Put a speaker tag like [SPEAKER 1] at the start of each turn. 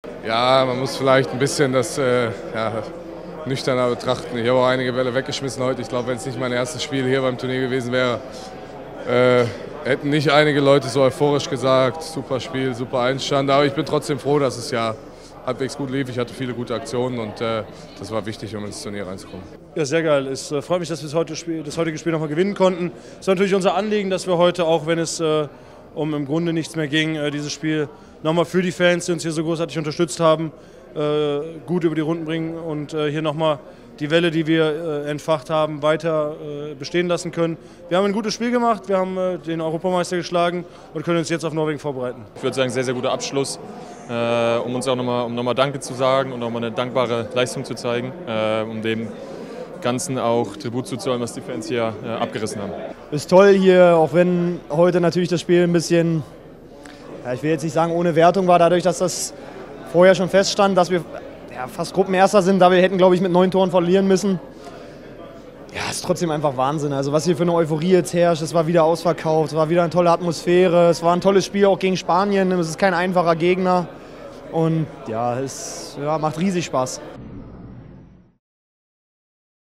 [SPEAKER 1] Ja, man muss vielleicht ein bisschen das nüchterner betrachten. Ich habe auch einige Bälle weggeschmissen heute. Ich glaube, wenn es nicht mein erstes Spiel hier beim Turnier gewesen wäre, hätten nicht einige Leute so euphorisch gesagt, super Spiel, super Einstand. Aber ich bin trotzdem froh, dass es ja halbwegs gut lief. Ich hatte viele gute Aktionen und das war wichtig, um ins Turnier reinzukommen.
[SPEAKER 2] Ja, sehr geil. Es freut mich, dass wir das heutige Spiel nochmal gewinnen konnten. Es war natürlich unser Anliegen, dass wir heute, auch wenn es um im Grunde nichts mehr ging, dieses Spiel nochmal für die Fans, die uns hier so großartig unterstützt haben, gut über die Runden bringen und hier nochmal die Welle, die wir entfacht haben, weiter bestehen lassen können. Wir haben ein gutes Spiel gemacht, wir haben den Europameister geschlagen und können uns jetzt auf Norwegen vorbereiten.
[SPEAKER 3] Ich würde sagen, sehr, sehr guter Abschluss, um uns auch nochmal Danke zu sagen und nochmal eine dankbare Leistung zu zeigen, um dem Ganzen auch Tribut zu zollen, was die Fans hier abgerissen haben.
[SPEAKER 4] Ist toll hier, auch wenn heute natürlich das Spiel ein bisschen, ja, ich will jetzt nicht sagen ohne Wertung war, dadurch, dass das vorher schon feststand, dass wir fast Gruppenerster sind, da wir hätten, glaube ich, mit 9 Toren verlieren müssen. Ja, ist trotzdem einfach Wahnsinn. Also was hier für eine Euphorie jetzt herrscht, es war wieder ausverkauft, es war wieder eine tolle Atmosphäre, es war ein tolles Spiel auch gegen Spanien, es ist kein einfacher Gegner und ja, es macht riesig Spaß.